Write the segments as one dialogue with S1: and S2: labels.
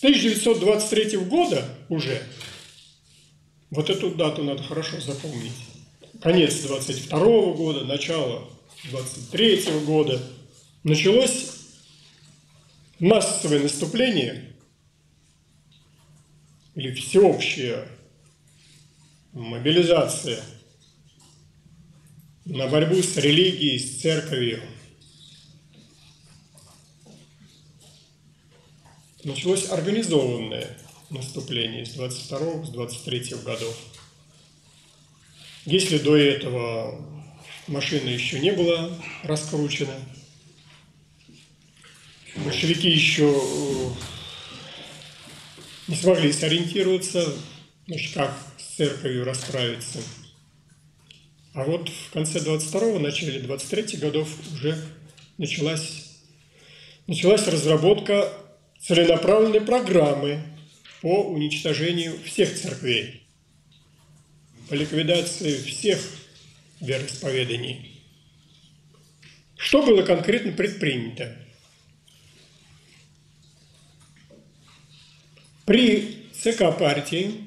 S1: 1923 года уже, вот эту дату надо хорошо запомнить, конец 22 года, начало 23 года, началось массовое наступление или всеобщая мобилизация на борьбу с религией, с церковью. Началось организованное наступление с 22 с 23 годов. Если до этого машина еще не была раскручена, большевики еще не смогли сориентироваться, значит, как с церковью расправиться. А вот в конце 22-го, начале 23 годов уже началась разработка целенаправленной программы по уничтожению всех церквей, по ликвидации всех вероисповеданий. Что было конкретно предпринято? При ЦК партии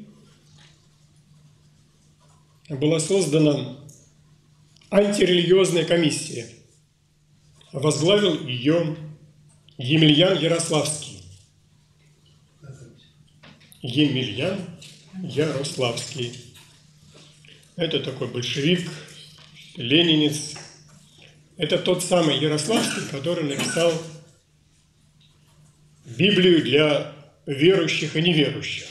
S1: была создана антирелигиозная комиссия. Возглавил ее Емельян Ярославский. Емельян Ярославский. Это такой большевик, ленинец. Это тот самый Ярославский, который написал Библию для верующих и неверующих.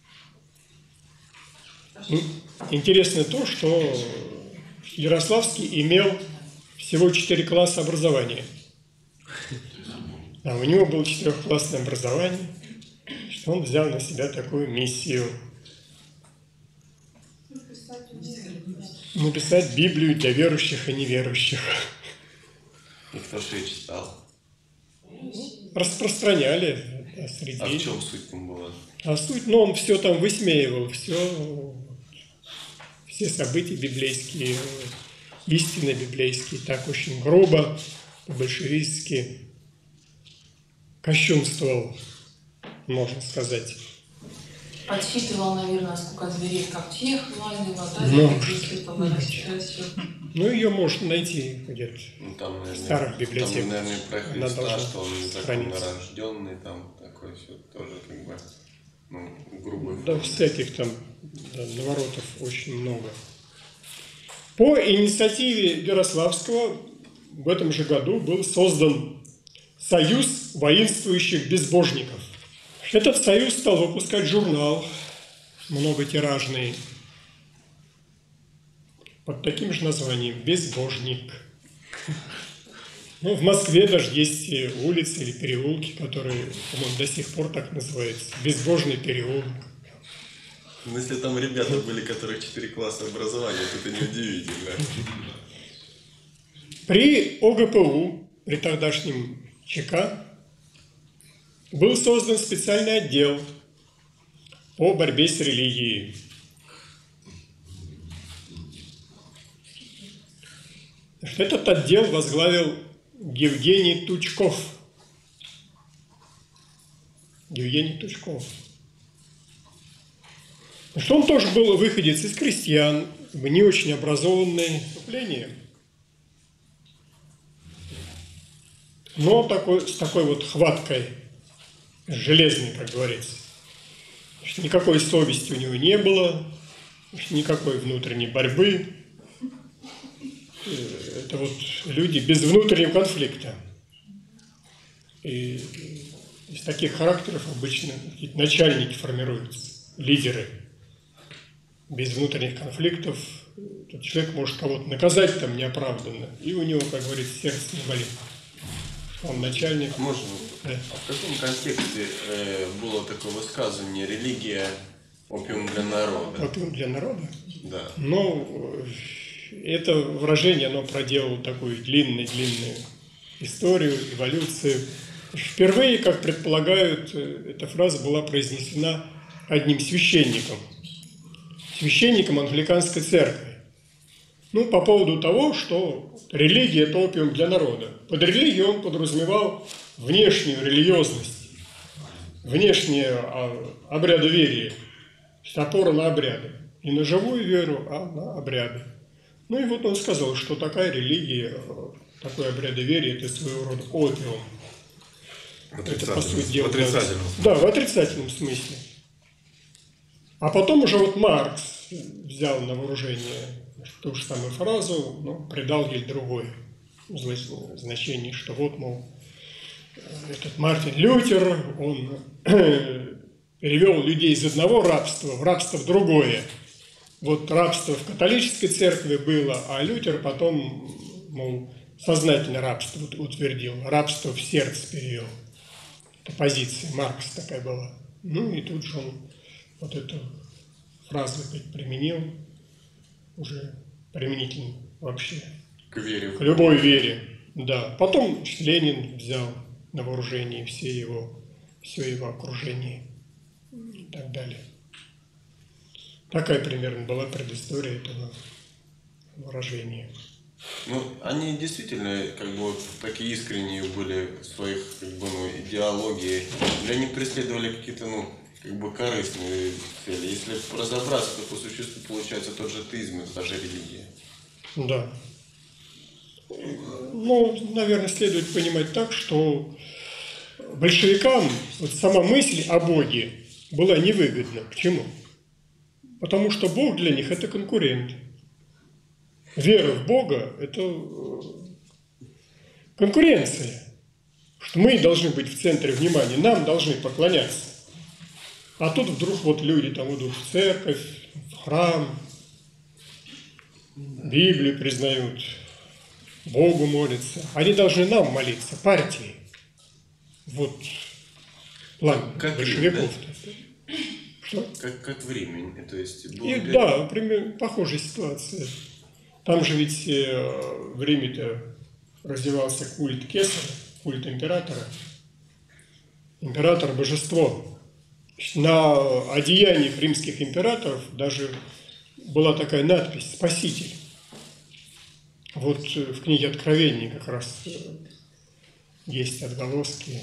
S1: Интересно то, что Ярославский имел всего 4 класса образования. А у него было 4-классное образование, что он взял на себя такую миссию. Написать Библию для верующих и неверующих.
S2: И кто же ее читал?
S1: Распространяли среди...
S2: А в чем суть там была?
S1: А суть, он все там высмеивал, все события библейские, истины библейские, так очень грубо, по-большевистски кощунствовал, можно сказать.
S3: Подсчитывал, наверное, сколько зверей коптех владело,
S1: да? Ее можно найти где-то в старых библиотеках.
S2: Там, наверное, про Христа, что он незаконно рожденный, там такое все тоже как бы, грубый.
S1: Да, всяких там наворотов очень много. По инициативе Ярославского в этом же году был создан Союз воинствующих безбожников. Этот союз стал выпускать журнал многотиражный под таким же названием «Безбожник». В Москве даже есть улицы или переулки, которые, по-моему, до сих пор так называются. Безбожный переулок.
S2: Если там ребята были, которых 4 класса образования, то это неудивительно.
S1: При ОГПУ, при тогдашнем ЧК, был создан специальный отдел по борьбе с религией. Этот отдел возглавил Евгений Тучков. Евгений Тучков. Он тоже был выходец из крестьян, не очень образованное вступление. Но с такой вот хваткой, железной, как говорится. Никакой совести у него не было, никакой внутренней борьбы. Это вот люди без внутреннего конфликта. И из таких характеров обычно какие-то начальники формируются, лидеры. Без внутренних конфликтов этот человек может кого-то наказать там неоправданно, и у него, как говорится, сердце не болит. Он начальник.
S2: Можно?
S1: Да.
S2: А в каком контексте было такое высказывание «религия – опиум для народа»?
S1: Опиум для народа?
S2: Да.
S1: Это выражение, оно проделало такую длинную историю, эволюцию. Впервые, как предполагают, эта фраза была произнесена одним священником англиканской церкви. По поводу того, что религия – это опиум для народа. Под религией он подразумевал внешнюю религиозность. внешние обрядоверие, опора на обряды. Не на живую веру, а на обряды. Ну и вот он сказал, что такая религия, такое обрядоверие – это своего рода опиум. Это, по сути дела,
S4: в отрицательном смысле.
S1: Да, в отрицательном смысле. А потом уже вот Маркс взял на вооружение ту же самую фразу, но придал ей другое значение, что вот, мол, этот Мартин Лютер, он перевел людей из одного рабства в рабство в другое. Вот рабство в католической церкви было, а Лютер потом, мол, сознательно рабство утвердил, рабство в сердце перевел. Это позиция Маркса такая была. Ну и тут же он вот эту фразу опять применил, уже применительно вообще
S2: К вере.
S1: к любой вере. Да. Потом Ленин взял на вооружение все его окружение и так далее. Такая примерно была предыстория этого выражения.
S2: Ну, они действительно, как бы, вот такие искренние были в своих, как бы, ну, идеологии. Или они преследовали какие-то, ну, как бы, корыстные цели. Если разобраться, то по существу получается тот же атеизм, это та же религия.
S1: Да. Ну, наверное, следует понимать так, что большевикам вот сама мысль о Боге была невыгодна. Почему? Потому что Бог для них – это конкурент. Вера в Бога – это конкуренция. Что мы должны быть в центре внимания, нам должны поклоняться. А тут вдруг вот люди там идут в церковь, в храм, Библию признают, Богу молятся. Они должны нам молиться, партии. Вот план
S2: Как
S1: большевиков-то. Что?
S2: Как в Риме, то есть...
S1: И, да, примерно похожая ситуация. Там же ведь в Риме-то развивался культ Кесаря, культ императора. Император – божество. На одеяниях римских императоров даже была такая надпись «Спаситель». Вот в книге Откровения как раз есть отголоски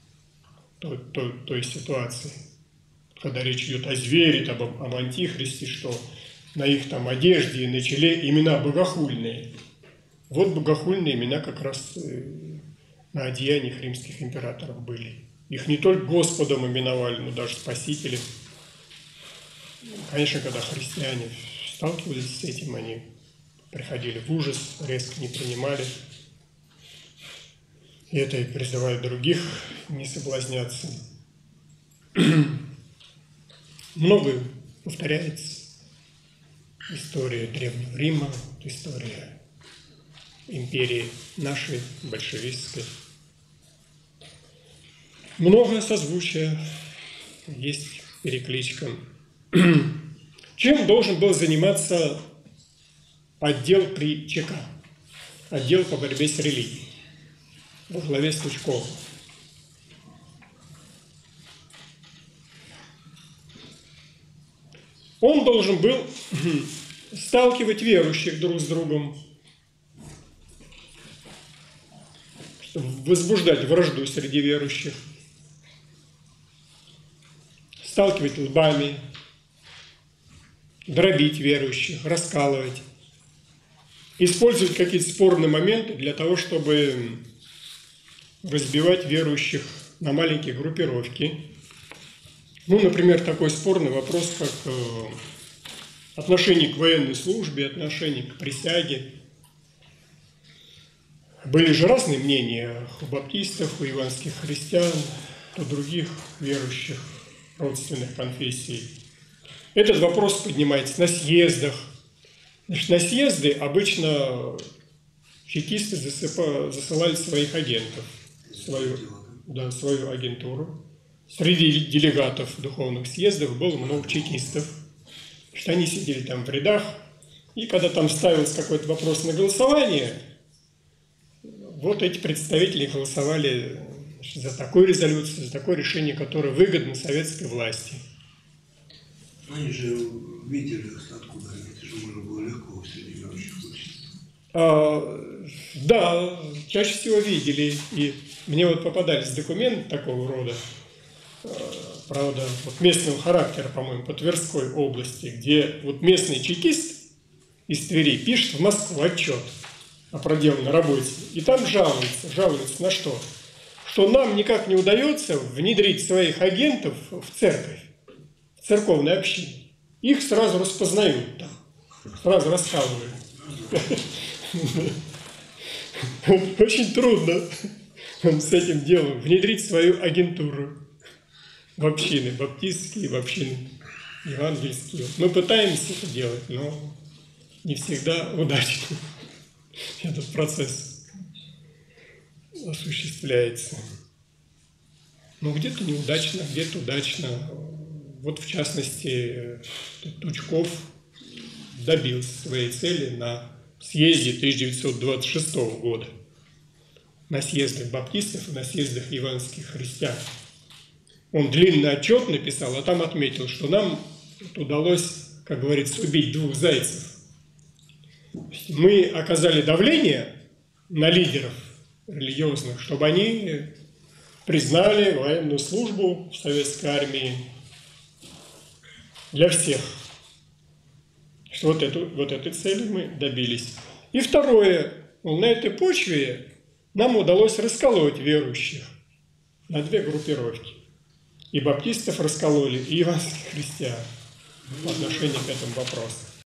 S1: той ситуации, когда речь идет о звере, об антихристе, что на их там одежде и на челе имена богохульные. Вот богохульные имена как раз на одеяниях римских императоров были. Их не только Господом именовали, но даже Спасителем. Конечно, когда христиане сталкивались с этим, они приходили в ужас, резко не принимали. И это и призывает других не соблазняться. Многое повторяется. История Древнего Рима, история империи нашей, большевистской. Много созвучия, есть перекличка. Чем должен был заниматься отдел при ЧК, отдел по борьбе с религией, во главе с Тучковым? Он должен был сталкивать верующих друг с другом, чтобы возбуждать вражду среди верующих, сталкивать лбами, дробить верующих, раскалывать, использовать какие-то спорные моменты для того, чтобы разбивать верующих на маленькие группировки. Ну, например, такой спорный вопрос, как отношение к военной службе, отношение к присяге. Были же разные мнения у баптистов, у иванских христиан, у других верующих родственных конфессий. Этот вопрос поднимается на съездах. Значит, на съезды обычно чекисты засылали своих агентов, свою агентуру. Среди делегатов духовных съездов было много чекистов. Что они сидели там в рядах, и когда там ставился какой-то вопрос на голосование, вот эти представители голосовали за такую резолюцию, за такое решение, которое выгодно советской власти.
S5: Они же видели, откуда это же можно было легко среди верующих вычислить.
S1: Да, чаще всего видели. И мне вот попадались документы такого рода. правда, вот местного характера, по-моему, по Тверской области, где вот местный чекист из Твери пишет в Москву отчет о проделанной работе, и там жалуется на что? Что нам никак не удается внедрить своих агентов в церковь, в церковные общины. Их сразу распознают там, сразу рассказывают. Очень трудно с этим делом внедрить свою агентуру в общины баптистские, в общины евангельские. Мы пытаемся это делать, но не всегда удачно этот процесс осуществляется. Ну, где-то неудачно, где-то удачно. Вот, в частности, Тучков добился своей цели на съезде 1926 года, на съездах баптистов и на съездах евангельских христиан. Он длинный отчет написал, а там отметил, что нам удалось, как говорится, убить 2 зайцев. Мы оказали давление на лидеров религиозных, чтобы они признали военную службу в советской армии для всех. Что вот этой цели мы добились. И второе, на этой почве нам удалось расколоть верующих на 2 группировки. И баптистов раскололи, и евангельских христиан по отношению к этому вопросу.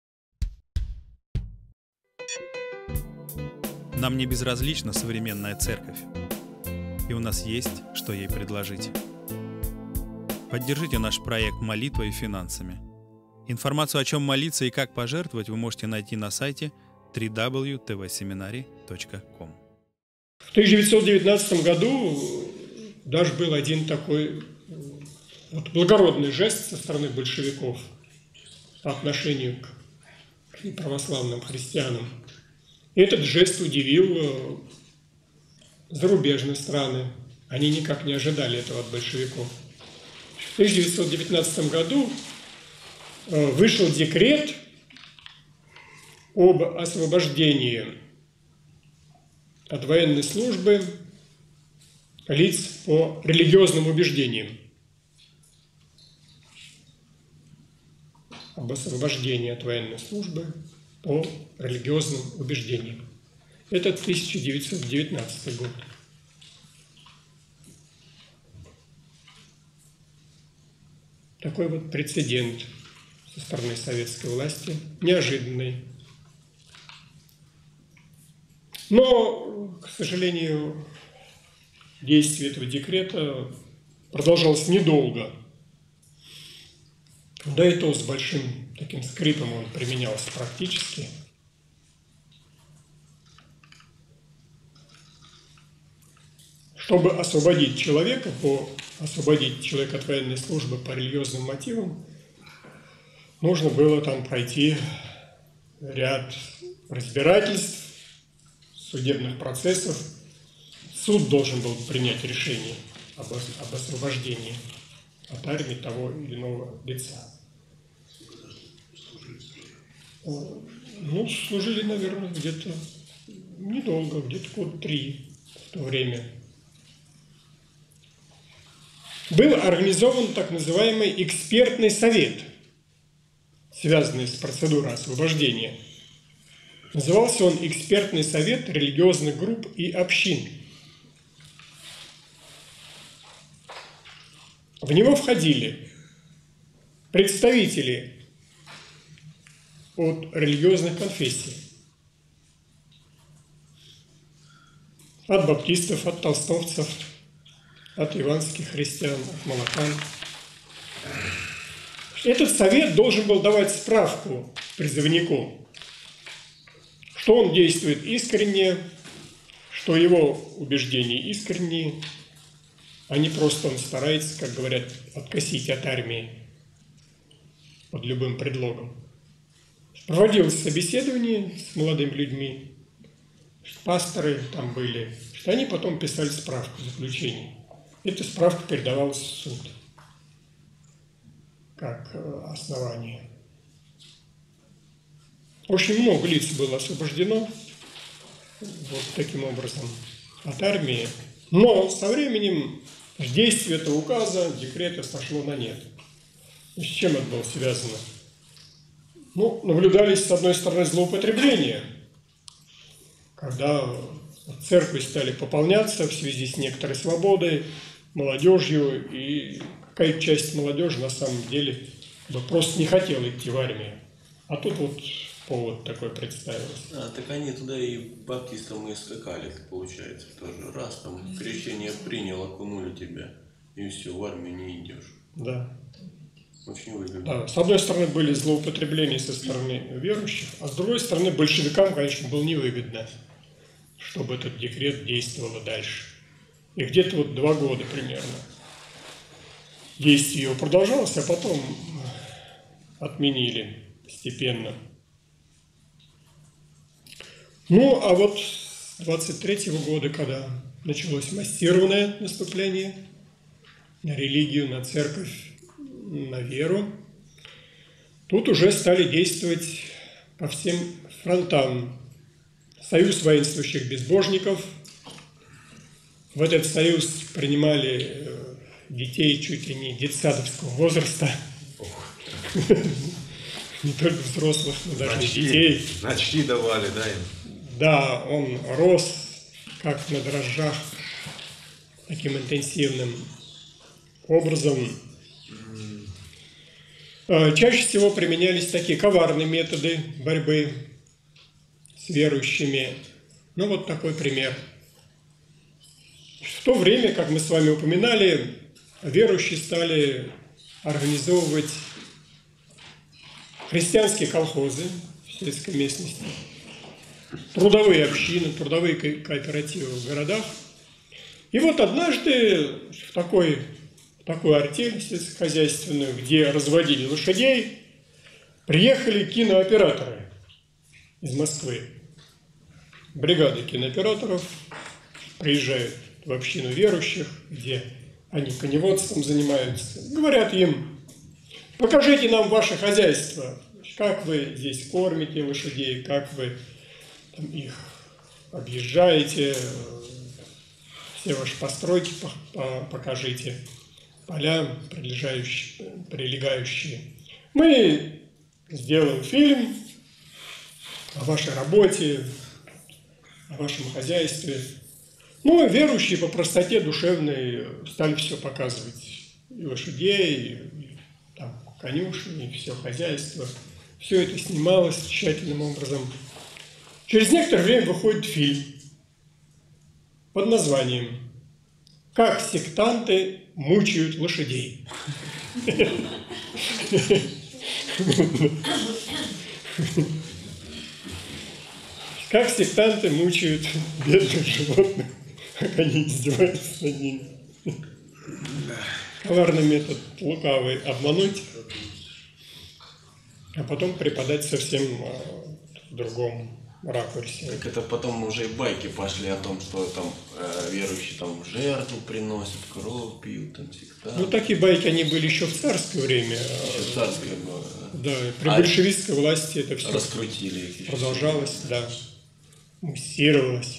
S4: Нам не безразлична современная церковь, и у нас есть, что ей предложить. Поддержите наш проект молитвой и финансами. Информацию, о чем молиться и как пожертвовать, вы можете найти на сайте www.tvseminary.com.
S1: В 1919 году даже был один такой вот благородный жест со стороны большевиков по отношению к православным христианам. И этот жест удивил зарубежные страны. Они никак не ожидали этого от большевиков. В 1919 году вышел декрет об освобождении от военной службы лиц по религиозным убеждениям. Об освобождении от военной службы по религиозным убеждениям. Это 1919 год. Такой вот прецедент со стороны советской власти, неожиданный. Но, к сожалению, действие этого декрета продолжалось недолго. Да и то с большим таким скрипом он применялся практически. Чтобы освободить человека от военной службы по религиозным мотивам, нужно было там пройти ряд разбирательств, судебных процессов. Суд должен был принять решение об освобождении от армии того или иного лица. Ну, служили, наверное, где-то недолго, где-то год 3 в то время. Был организован так называемый экспертный совет, связанный с процедурой освобождения. Назывался он «Экспертный совет религиозных групп и общин». В него входили представители от религиозных конфессий, от баптистов, от толстовцев, от евангельских христиан, от молокан. Этот совет должен был давать справку призывнику, что он действует искренне, что его убеждения искренние, а не просто он старается, как говорят, откосить от армии под любым предлогом. Проводилось собеседование с молодыми людьми, пасторы там были, что они потом писали справку заключения. Эта справка передавалась в суд как основание. Очень много лиц было освобождено вот таким образом от армии, но со временем Действие этого указа, декрета сошло на нет. С чем это было связано? Ну, наблюдались, с одной стороны, злоупотребления, когда церкви стали пополняться в связи с некоторой свободой, молодежью, и какая-то часть молодежи на самом деле просто не хотела идти в армию. А тут вот повод такой представился.
S2: Так они туда и баптистам и скакали, получается, тоже. Раз там крещение принял, окунули тебя, и все, в армию не идешь.
S1: Да.
S2: Очень выгодно.
S1: Да. С одной стороны, были злоупотребления со стороны верующих, а с другой стороны, большевикам, конечно, было невыгодно, чтобы этот декрет действовал дальше. И где-то вот 2 года примерно действие его продолжалось, а потом отменили постепенно. Ну, а вот с 23-го года, когда началось массированное наступление на религию, на церковь, на веру, тут уже стали действовать по всем фронтам. Союз воинствующих безбожников. В этот союз принимали детей чуть ли не детсадовского возраста. Не только взрослых, но даже и детей.
S6: Ночи давали, да, им?
S1: Да, он рос как на дрожжах, таким интенсивным образом. Чаще всего применялись такие коварные методы борьбы с верующими. Ну, вот такой пример. В то время, как мы с вами упоминали, верующие стали организовывать христианские колхозы в сельской местности, трудовые общины, трудовые кооперативы в городах. И вот однажды в такую артель сельскохозяйственную, где разводили лошадей, приехали кинооператоры из Москвы. Бригады кинооператоров приезжают в общину верующих, где они коневодством занимаются. Говорят им: покажите нам ваше хозяйство, как вы здесь кормите лошадей, как вы там их объезжаете, все ваши постройки покажите, поля прилегающие. Мы сделаем фильм о вашей работе, о вашем хозяйстве. Ну, верующие по простоте душевной стали все показывать. И лошадей, и там, конюшни, и все хозяйство. Все это снималось тщательным образом. Через некоторое время выходит фильм под названием «Как сектанты мучают лошадей». Как сектанты мучают бедных животных, как они издеваются над ними. Коварный метод лукавый — обмануть, а потом преподать совсем в другом ракурсе.
S2: Так это потом уже и байки пошли о том, что там верующие там жертву приносят, кровь пьют, там сектанты.
S1: Ну, такие байки, они были еще в царское время.
S2: Еще царское было.
S1: Да, при большевистской власти это все
S2: раскрутили их.
S1: Продолжалось, да, муссировалось.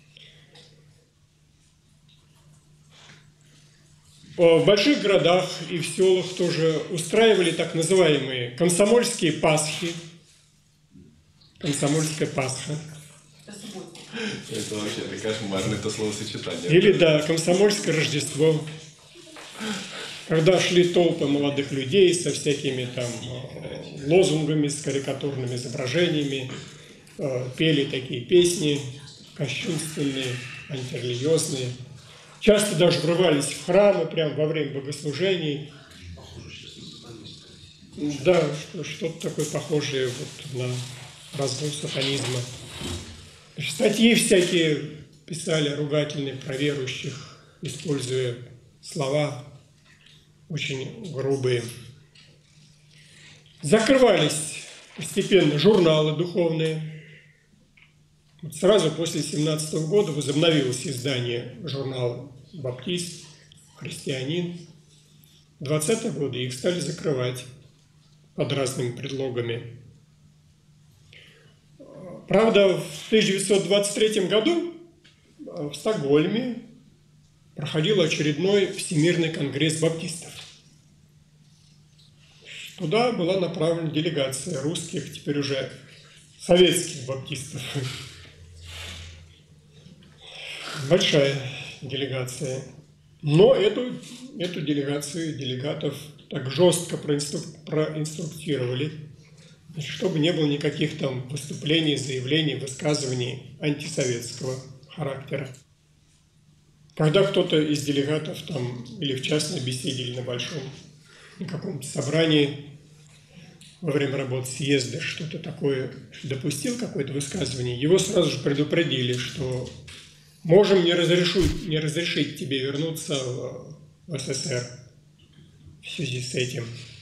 S1: В больших городах и в селах тоже устраивали так называемые комсомольские пасхи. Комсомольская Пасха.
S6: Это вообще кошмарное это словосочетание.
S1: Или, да, комсомольское Рождество. Когда шли толпы молодых людей со всякими там лозунгами, с карикатурными изображениями, пели такие песни кощунственные, антирелигиозные. Часто даже врывались в храмы прямо во время богослужений. Да, что-то такое похожее вот на разгул сатанизма. Статьи всякие писали ругательные про верующих, используя слова очень грубые. Закрывались постепенно журналы духовные. Вот сразу после 1917 года возобновилось издание журнала «Баптист», «Христианин». В 20-е годы их стали закрывать под разными предлогами. Правда, в 1923 году в Стокгольме проходил очередной Всемирный конгресс баптистов. Туда была направлена делегация русских, теперь уже советских баптистов. Большая делегация. Но эту делегацию делегатов так жестко проинструктировали, чтобы не было никаких там выступлений, заявлений, высказываний антисоветского характера. Когда кто-то из делегатов там или в частной беседе, или на каком-то собрании во время работы съезда что-то такое допустил, какое-то высказывание, его сразу же предупредили, что можем не разрешить тебе вернуться в СССР в связи с этим.